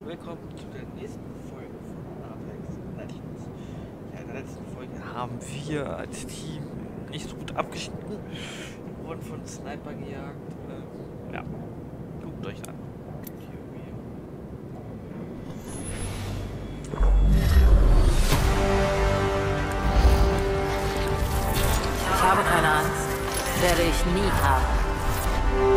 Willkommen zu der nächsten Folge von Apex Legends. Ja, in der letzten Folge haben wir als Team nicht so gut abgeschnitten, wurden von Sniper gejagt. Ja, guckt euch an. Ich habe keine Angst. Werde ich nie haben.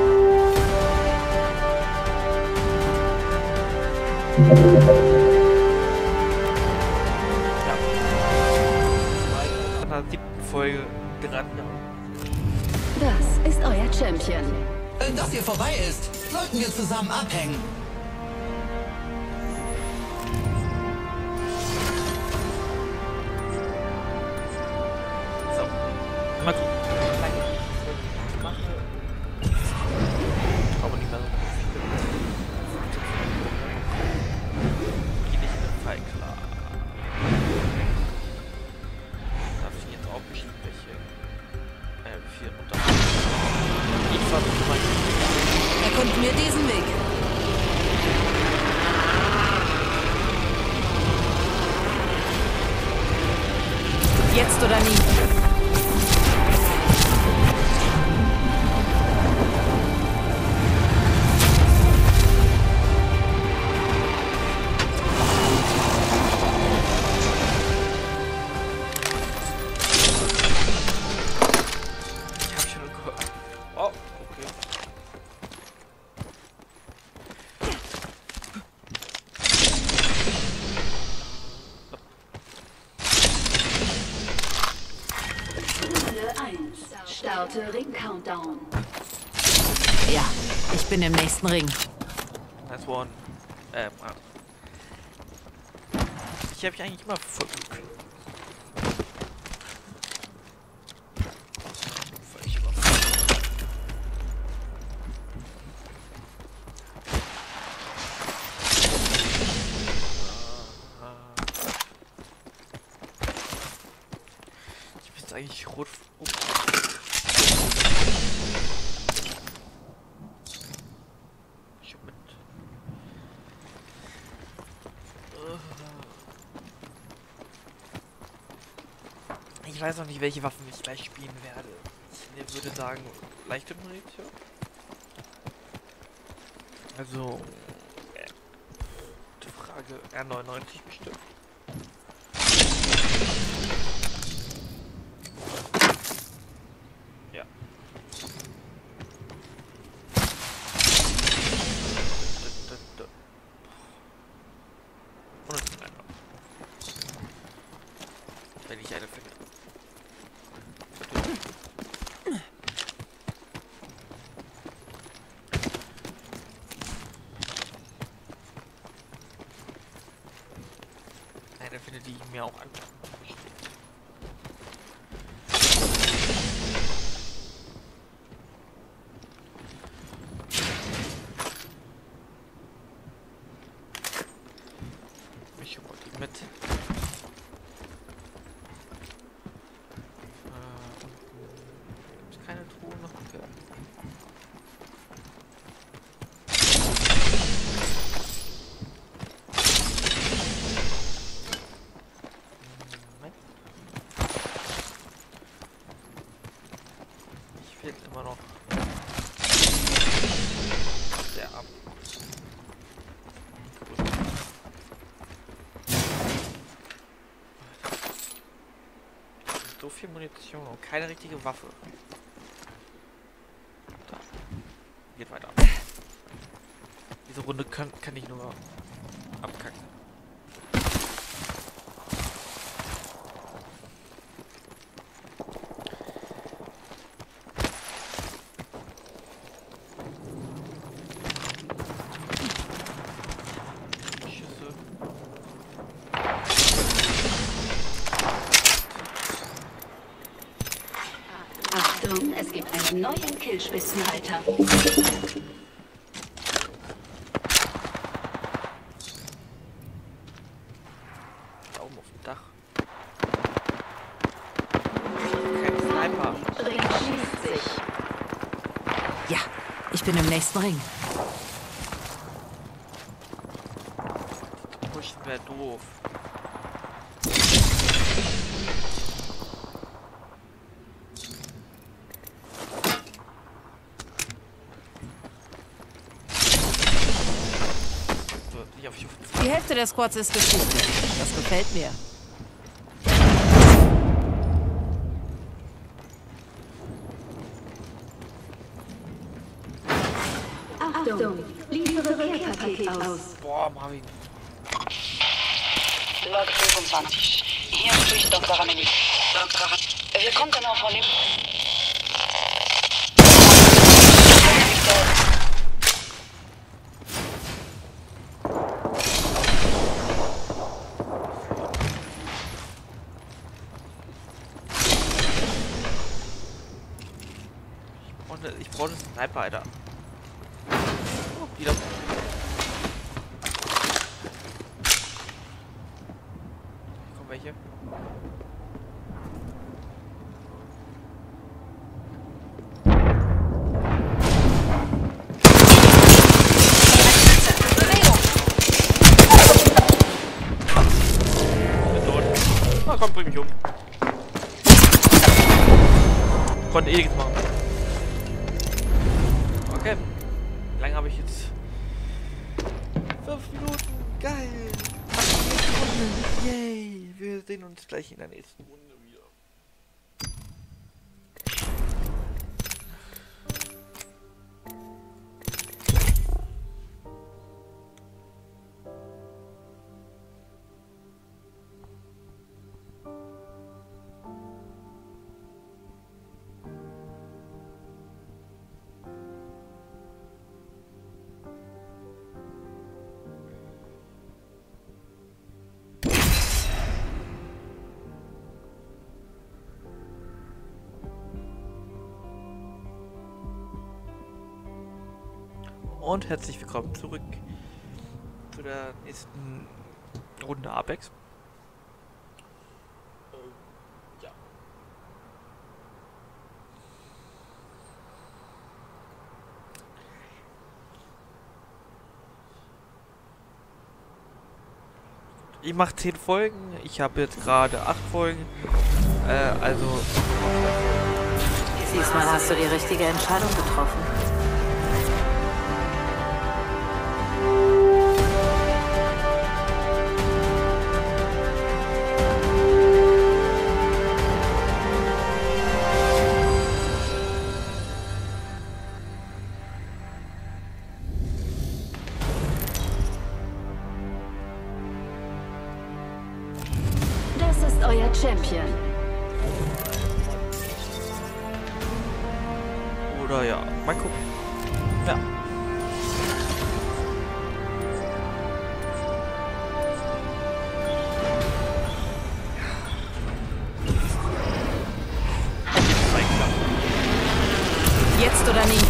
Ja. In der 7. Folge dran. Das ist euer Champion. Wenn das hier vorbei ist, sollten wir zusammen abhängen. So, mal gucken. Wie lange ich mache. Ich glaube nicht mehr so viele. Geht nicht in den Fall klar. Darf ich jetzt auch bestimmt welche? Wie viel runter? Ich versuche mal. Erkunden wir diesen Weg. Jetzt oder nie. Ich hab schon gehört. Oh, okay. Runde 1. Starte Ring-Countdown. Ja, ich bin im nächsten Ring. Nice one. Ich habe eigentlich immer voll Glück. Völlig immer voll. Ich bin jetzt eigentlich rot. Oh. Ich hab mit. Ich weiß noch nicht, welche Waffen ich gleich spielen werde. Ich würde sagen, leichte Munition. Also, gute Frage. R99 bestimmt. Ja. Und ein Sniper. Wenn ich eine finde. Eine finde, die ich mir auch angucken möchte. Ich hole die mit. Gibt's keine Truhe noch? Okay. Moment. Ich fehlt immer noch der ab. So viel Munition und keine richtige Waffe. Da. Geht weiter. Diese Runde kann ich nur abkacken. Schüsse. Achtung, es gibt einen neuen Killspitzenhalter. Da oben auf dem Dach. Kein Sniper. Ring schließt sich. Ja, ich bin im nächsten Ring. pushen wäre doof. So, nicht auf Die Hälfte der Squads ist geschichtlich. Das gefällt mir. Achtung, liefere Care-Paket aus. Boah, Marvin. Log 25. Hier spricht Dr. Ramini. Dr. Wir kommen genau von dem... Ich brauche einen Sniper, Alter. Oh, wieder. Kommen welche? Ah, komm, bring mich um. Konnte eh nichts machen. Okay. Wie lange habe ich jetzt? 5 Minuten. Geil. 8 Minuten. Yay. Wir sehen uns gleich in der nächsten Runde wieder. Und herzlich willkommen zurück zu der nächsten Runde Apex. Ja. Ich mache 10 Folgen, ich habe jetzt gerade 8 Folgen, also... Diesmal hast du die richtige Entscheidung getroffen. Das ist euer Champion. Oder ja, mal gucken. Ja. Jetzt oder nie?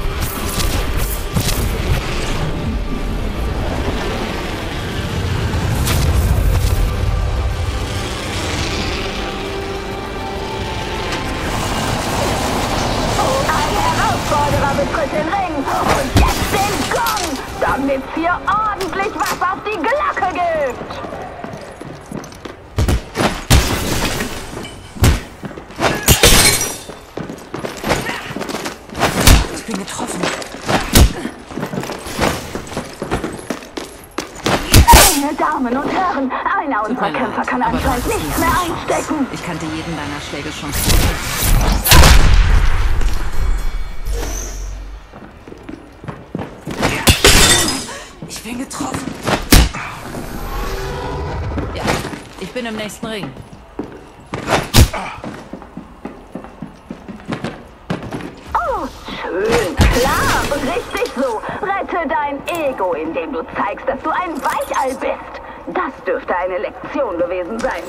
Betritt den Ring und jetzt den Gong, damit hier ordentlich was auf die Glocke gibt. Ich bin getroffen. Meine Damen und Herren, einer unserer Kämpfer kann anscheinend nichts mehr einstecken. Ich kannte jeden deiner Schläge schon vorher. Ich bin getroffen. Ja, ich bin im nächsten Ring. Oh, schön, klar und richtig so. Rette dein Ego, indem du zeigst, dass du ein Weichei bist. Das dürfte eine Lektion gewesen sein.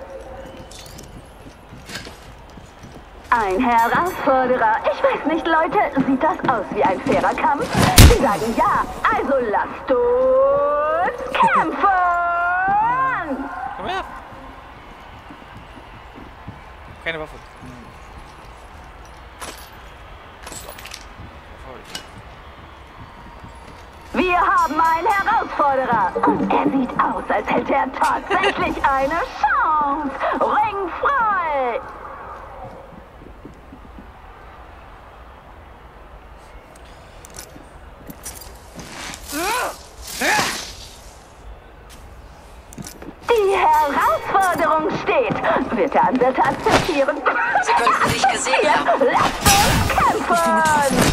Ein Herausforderer. Ich weiß nicht, Leute, sieht das aus wie ein fairer Kampf? Sie sagen ja, also lasst uns kämpfen! Komm her! Keine Waffe. Wir Wir haben einen Herausforderer. Und er sieht aus, als hätte er tatsächlich eine Chance. Ring frei! Die Herausforderung steht. Wird der Anwärter akzeptieren? Sie könnten dich gesehen haben. Lasst uns kämpfen!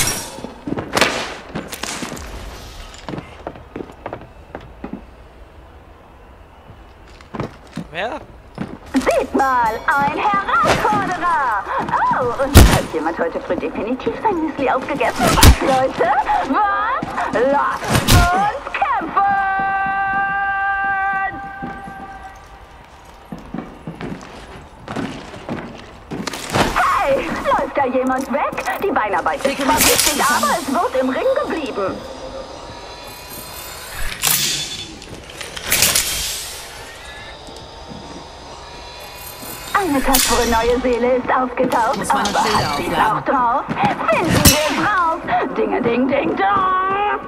Wer? Seht mal, ein Herausforderer! Oh, und hat jemand heute früh definitiv sein Müsli aufgegessen? Was, Leute? Was? Lasst uns kämpfen! Hey, läuft da jemand weg? Die Beinarbeit ist zwar wichtig, aber es wird im Ring geblieben. Eine tapfere neue Seele ist aufgetaucht. Muss meine aber Schilder hat sie's aufladen. auch drauf? Finden wir es raus. Dinge, ding, ding, dong.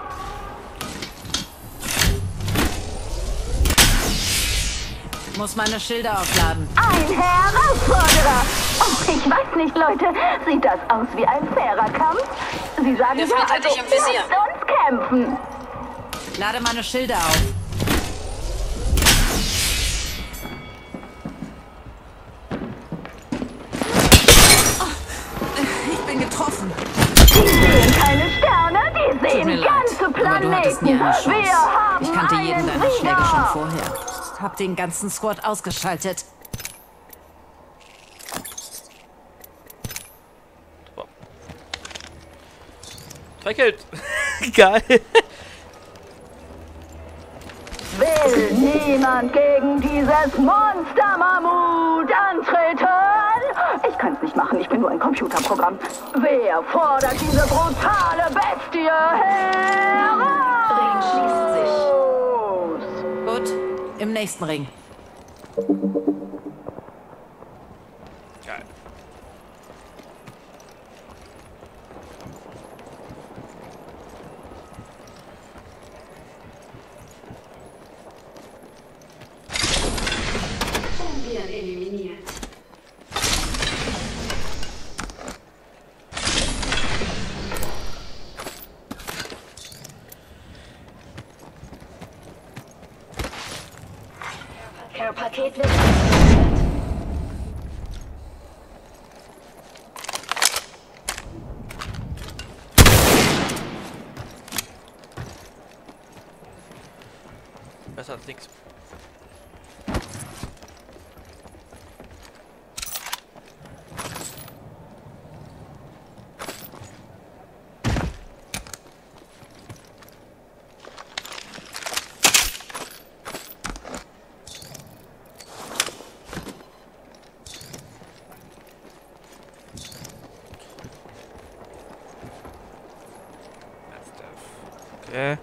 Muss meine Schilder aufladen. Ein Herausforderer. Oh, ich weiß nicht, Leute. Sieht das aus wie ein fairer Kampf? Sie sagen ja, Befindet also, dich im Visier. lasst uns kämpfen. Lade meine Schilder auf. Ich bin getroffen. Die sehen keine Sterne, die Tut mir sehen leid, ganze aber du hattest nie Planeten. eine Chance. Wir haben Ich kannte jeden einen deiner Schläge schon Sieger. vorher. Hab den ganzen Squad ausgeschaltet. Verkehlt. Geil. Will niemand gegen dieses Monster-Mammut antreten? Ich kann's nicht machen, ich bin nur ein Computerprogramm. Wer fordert diese brutale Bestie heraus? Gut, im nächsten Ring. Geil. Champion eliminiert. Care-Paket wird ausgeliefert. Besser als nix. Okay.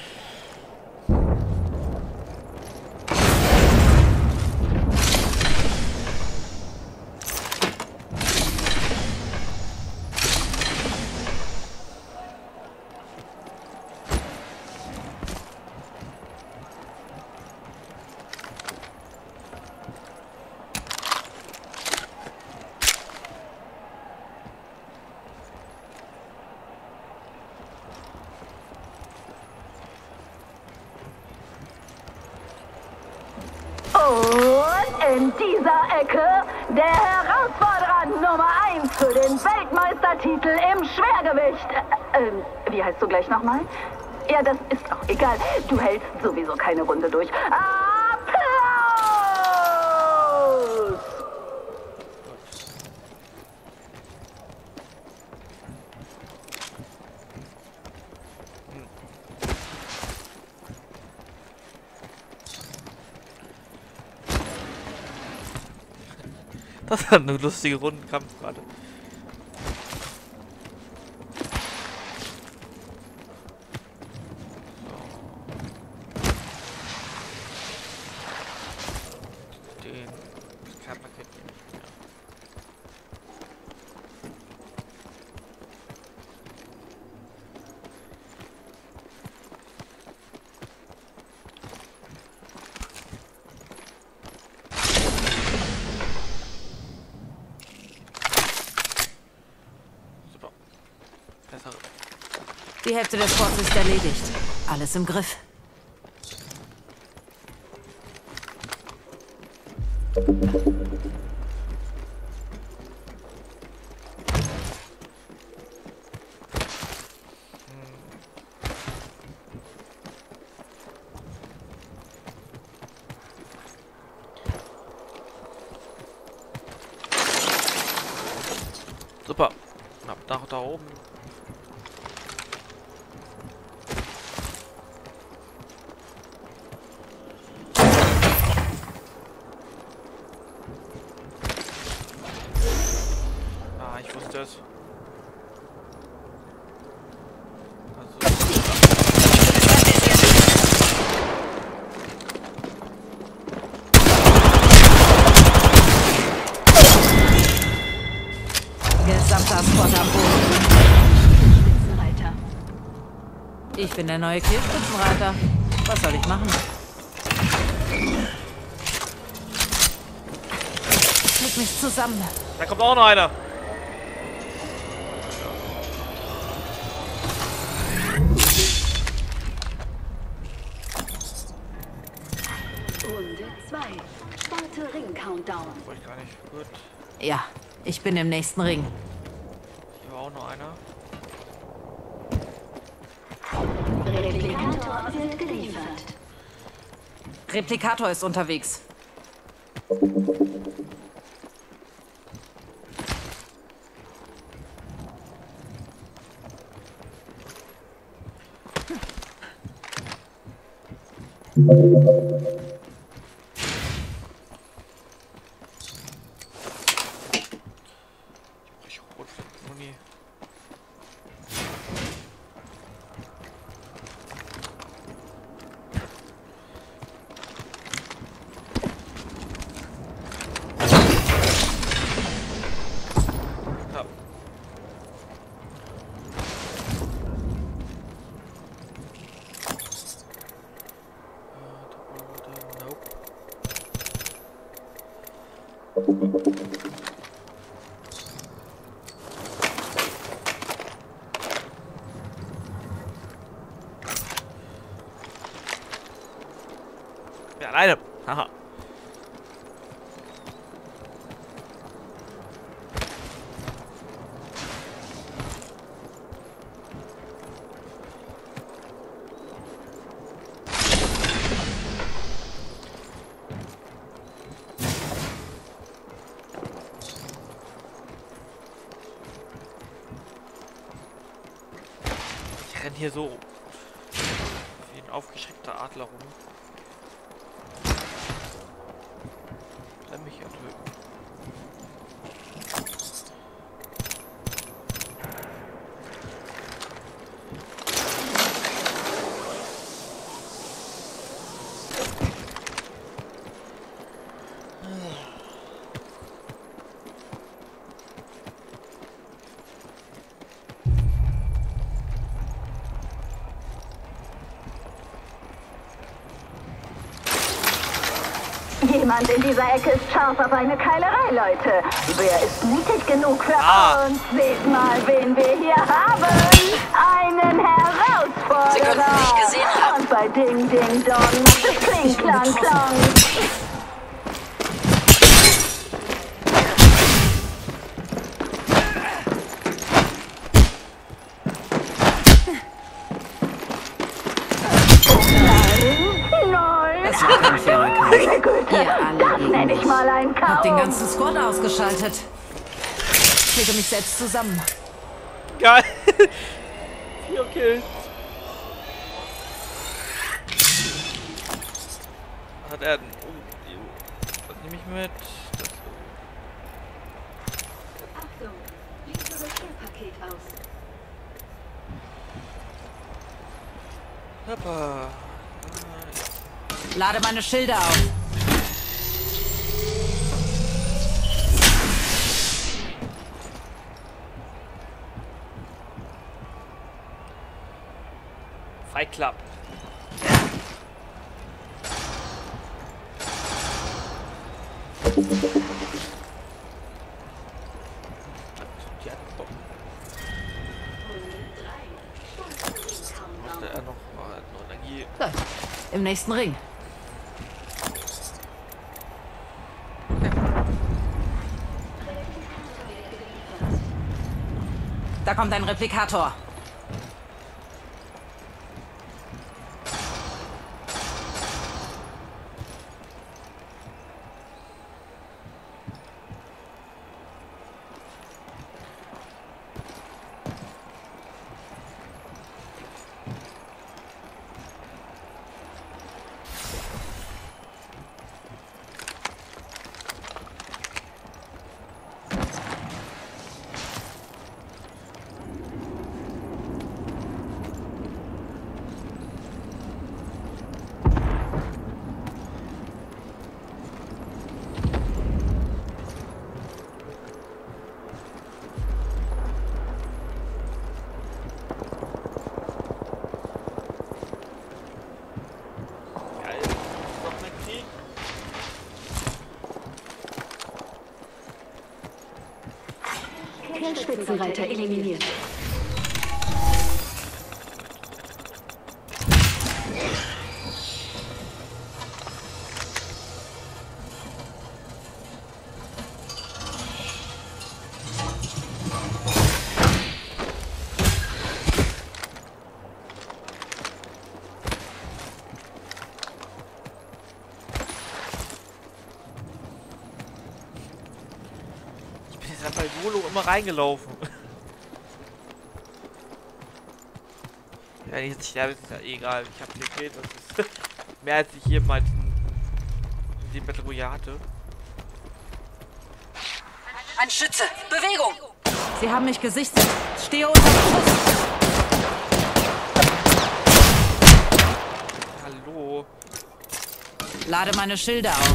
Und in dieser Ecke der Herausforderer Nummer 1 für den Weltmeistertitel im Schwergewicht. Wie heißt du gleich nochmal? Ja, das ist auch egal. Du hältst sowieso keine Runde durch. Applaus! Das war eine lustige Rundenkampf gerade. Den Care-Paket. Ja. Die Hälfte des Sports ist erledigt. Alles im Griff. Super. Da oben. Ah, ich wusste es. Gesamter Squad am Boden. Spitzenreiter. Ich bin der neue Killspitzenreiter. Was soll ich machen? Leg mich zusammen. Da kommt auch noch einer. Runde 2. Starte Ring-Countdown. Wollte ich gar nicht. Gut. Ja, ich bin im nächsten Ring. Hier war auch noch einer. Replikator wird geliefert. Replikator ist unterwegs. Ich rot Muni. Ja. Nope. Ja, alleine. Haha. Ich renn hier so wie ein aufgeschreckter Adler rum. Lass mich ertöten. Jemand in dieser Ecke ist scharf auf eine Keilerei, Leute. Wer ist mutig genug für uns? Seht mal, wen wir hier haben. Einen Herausforderer. Sie könnten mich gesehen haben. Und bei Ding Ding Dong macht es Kling Klang Klang. Das war kein fairer Kampf. Meine Güte, Ihr alle das gegen nenne ich mich. mal ein Hab den Kaum. ganzen Squad ausgeschaltet. Kriege mich selbst zusammen. Geil. 4 Kills. Hat er... Oh, was nehme ich mit? Das, Achtung, liefere Care-Paket aus. Hoppa. Lade meine Schilder auf. Fight Club. Runde 3. Starte Im nächsten Ring. Da kommt ein Replikator. Spitzenreiter eliminiert. Ich bin bei Solo immer reingelaufen. Ja, jetzt sterbe ist ja egal. Ich habe TP, das ist mehr als ich jemals in dem Battle Royale hatte. Ein Schütze! Bewegung! Sie haben mich gesichtet. Stehe unter Beschuss. Hallo. Lade meine Schilde auf.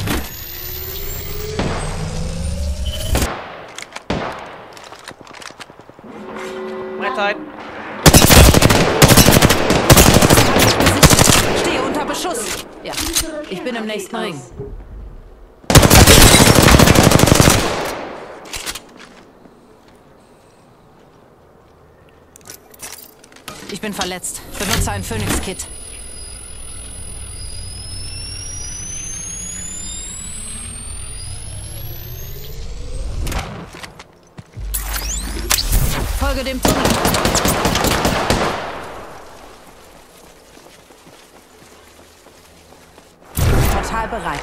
Brettheit. Stehe unter Beschuss. Ja, ich bin im nächsten Ring. Ich bin verletzt. Benutze ein Phoenix-Kit. Folge dem Tunnel. Portal bereit.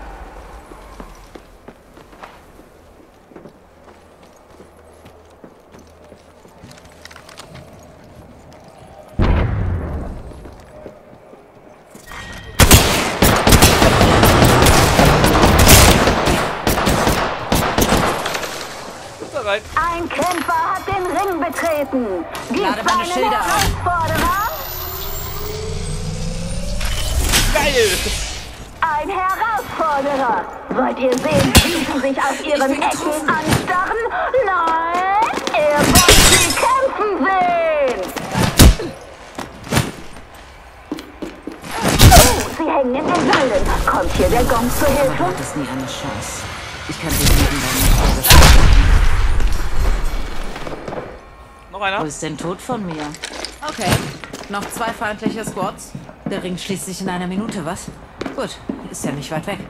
Ein Kämpfer hat den Ring betreten. Gibt's Lade meine einen Schilder auf. Herausforderer? Geil! Ein Herausforderer. Wollt ihr sehen, wie sie sich aus ihren Ecken anstarren? Nein, ihr wollt sie kämpfen sehen. Oh, sie hängen in den Seilen. Kommt hier der Gong zur Hilfe? Das ist nie eine Chance. Ich kann dich neben deinem Auge. Noch einer? Wo ist denn tot von mir? Okay. Noch 2 feindliche Squads. Der Ring schließt sich in einer Minute, was? Gut, ist ja nicht weit weg.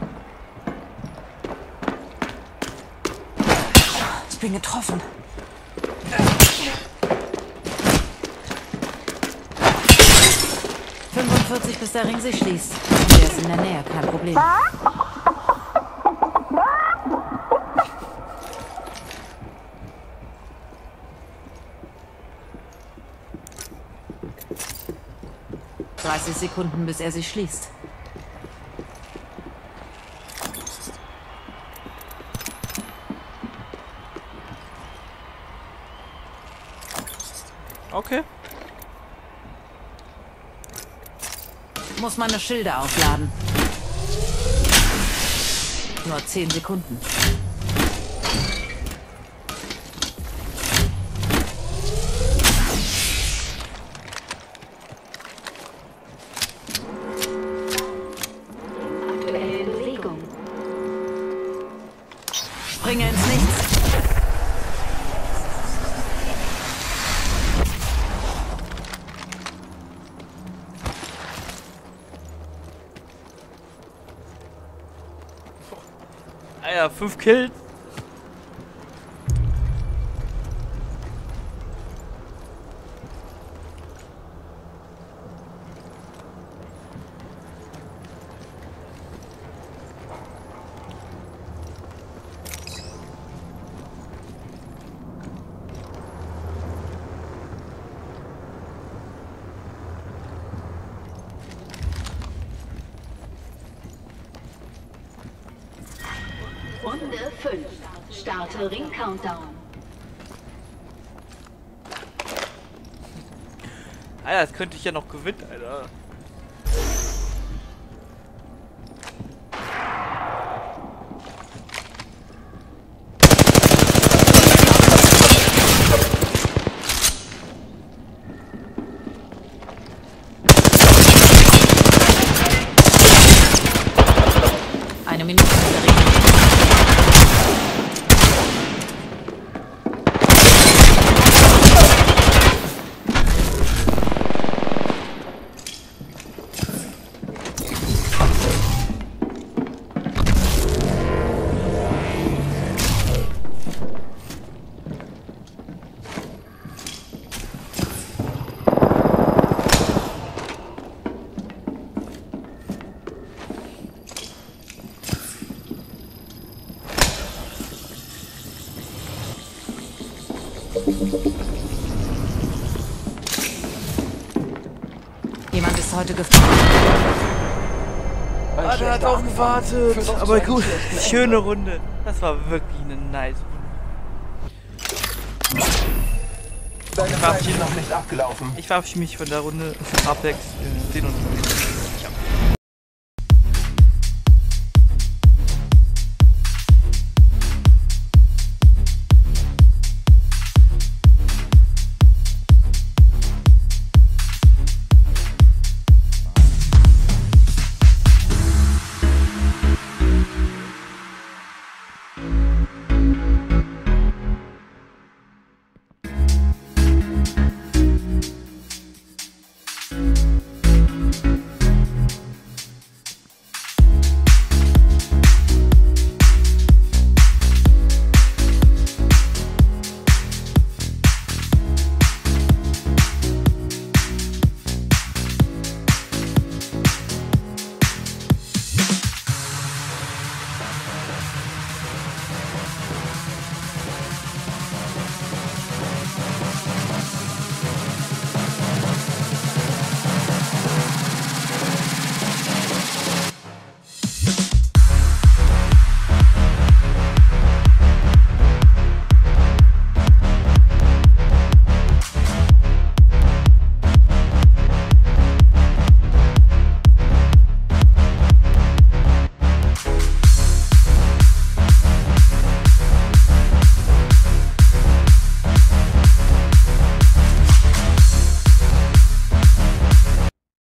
Ich bin getroffen. ...45, bis der Ring sich schließt. Und der ist in der Nähe, kein Problem. ...30 Sekunden, bis er sich schließt. Okay. Muss meine Schilde aufladen. Nur 10 Sekunden. Aktuelle Bewegung. Springe ins Nichts. Ah ja, 5 Kills. Runde 5. Starte Ring Countdown. Alter, das könnte ich ja noch gewinnen, Alter. Eine Minute in der Ring. Jemand ist heute gefahren. Ah, der hat auch gewartet. Aber gut, schöne Runde. Das war wirklich eine nice Runde. Deine Zeit ist noch nicht abgelaufen. Ich verabschiede mich von der Runde. Apex. Wir sehen uns.